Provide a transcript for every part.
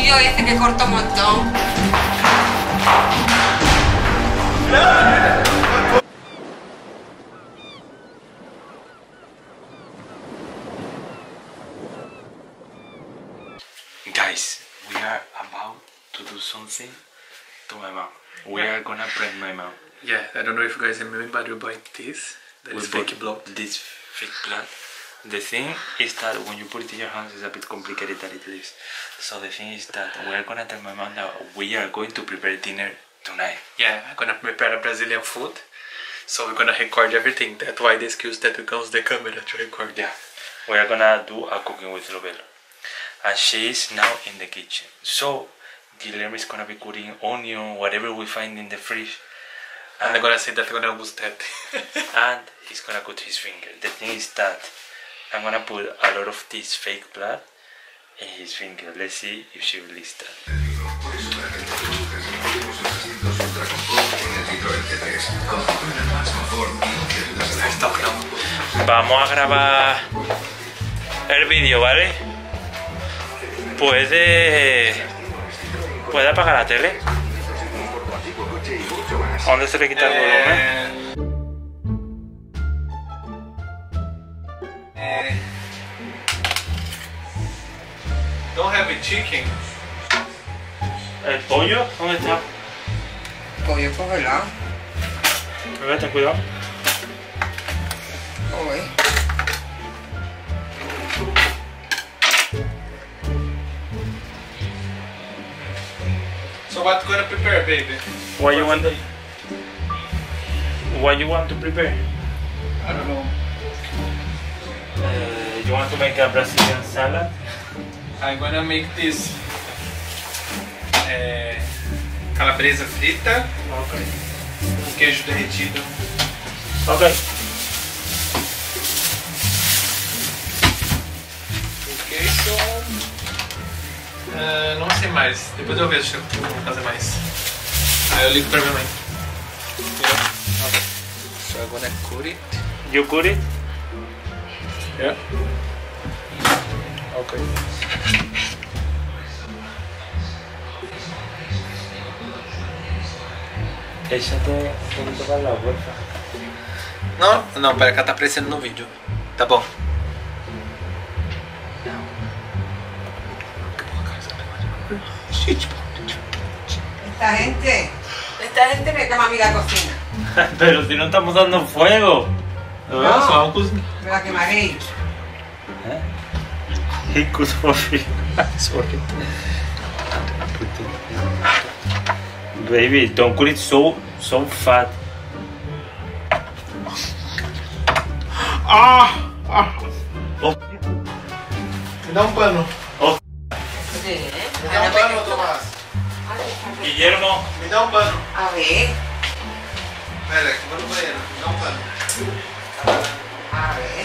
cuchillo este que corta un montón. Guys, we are about to do something to my mom. We are gonna prank my mom. Yeah, I don't know if you guys remember, but we bought this. That is fake blood. This fake blood. The thing is that when you put it in your hands, it's a bit complicated than it is. So the thing is that we are gonna tell my mom that we are going to prepare dinner tonight. Yeah, I'm gonna prepare a Brazilian food. So we're gonna record everything. That's why the excuse that we use the camera to record. Yeah, we are gonna do a cooking with Lovelo. And she is now in the kitchen. So Guilherme is gonna be cutting onion, whatever we find in the fridge. And I'm gonna say that I'm gonna use that. And he's gonna cut his finger. The thing is that I'm gonna put a lot of this fake blood in his finger. Let's see if she releases that. Vamos a grabar el vídeo, ¿vale? ¿Puede apagar la tele? ¿Dónde se le quita el volumen? Don't have a chicken. ¿El pollo? ¿Dónde está? Pollo congelado. Bebé, ten cuidado. Uy. So what you gonna prepare, baby? What you want to prepare? I don't know. You want to make a Brazilian salad? I'm gonna make this calabresa frita Okay. com queijo derretido. Okay. Ok, não sei mais. Depois eu vejo se eu vou fazer mais. Aí eu ligo pra minha mãe. Okay. So I'm gonna cut it. You cut it? Yeah. Okay. Échate un poquito para la bolsa. Não, pera que ela tá aparecendo no vídeo. Tá bom. Esta gente me llama amiga cocina. Pero si no estamos dando fuego. Não, só uma cozinha. Me la quemaré. He could sorry. Sorry. Baby, don't cut it so fat. Oh. Me dá um pano. Sí, ¿eh? Me dá um pano, Tomás. Guillermo. Me dá um pano. A ver, Pera, que vou no banheiro. Me dá um pano. a ver.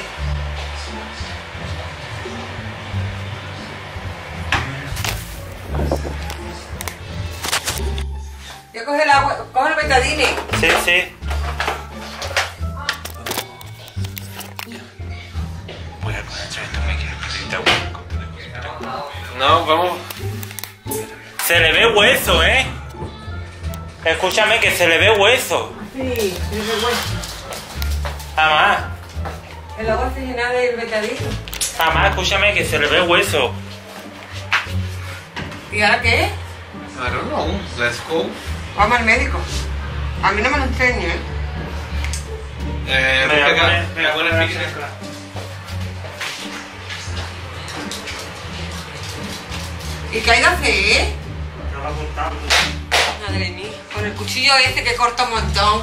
Yo coge el agua, coge el betadine. Sí, sí. Voy a try to make it. Não, vamos. Se le ve hueso, ¿eh? Escúchame que se le ve hueso. Sí, es de hueso. Jamás. El agua se llena del betadine. Jamás, escúchame que se le ve hueso. ¿Y ahora qué? I don't know. Let's go. Vamos al médico. A mí no me lo enseño, ¿eh? Vou pegar. Agora fica. ¿Y qué hay que hacer? Madre mía, con el cuchillo ese que corta un montón.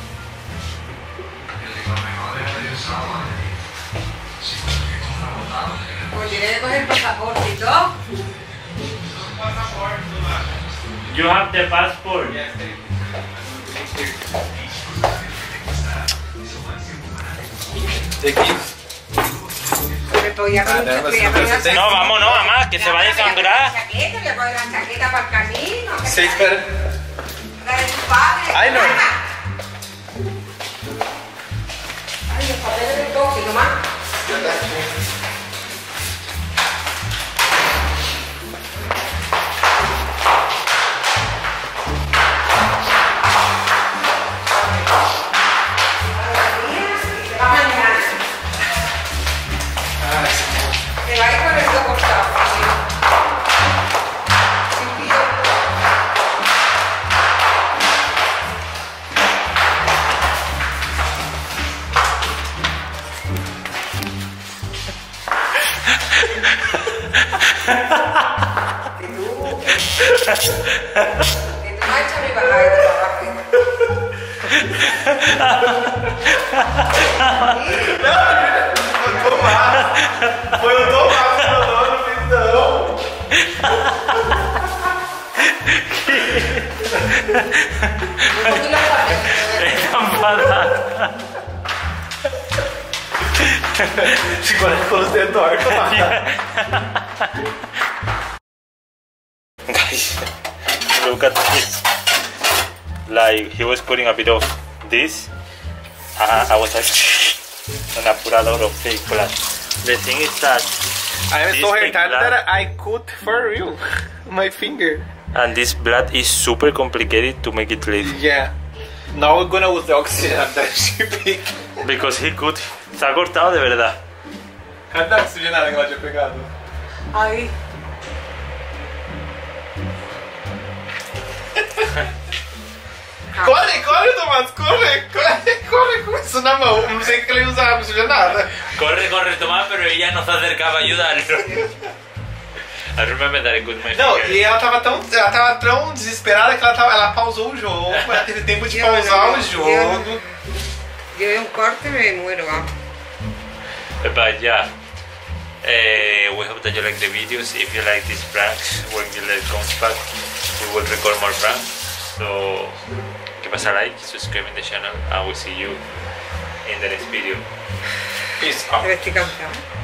Pues tiene que coger el pasaporte y todo. You have the passport. De aquí. Pero ya con Vale, mucho pues, frío, entonces ya- No, vámonos, mamá, que se va a desangrar. La chaqueta, voy a poner la chaqueta para el camino. que Sí, se- espera. La de tu padre. Ay, no. Ay, los papeles del coche, nomás. Si tú no echas mi bajada y te vas rápido. Foi o tomate, não fiz não. Tú lo sabes. Está enfadada. Se conecta com os dedos tortos, Guys, look at this. Like, he was putting a bit of this. I was like, and I put a lot of fake blood. The thing is that I am this so fake retarded blood, that I cut for real my finger. and this blood is super complicated to make it live. Yeah. Now we're gonna use the oxygen that she picked. Because he could. Se ha cortado de verdad. Cadê a oxigenada que ela tinha pegado? Ahí. Corre, corre, Tomás, corre, corre, corre com isso na mão. Não sei o que ele usava oxigenada. Corre, corre, Tomás, pero ella no se acercaba a ayudarlo. I remember that I could my Não, finger. e ela tava tão desesperada que ela pausou o jogo. Ela teve tempo de pausar o jogo. Yo de un corte me muero, vamos. But yeah, we hope that you like the videos. If you like these pranks, when Gillette comes back, we will record more pranks. So give us a like, subscribe in the channel, and we'll see you in the next video. Peace out. Pero estoy cansada.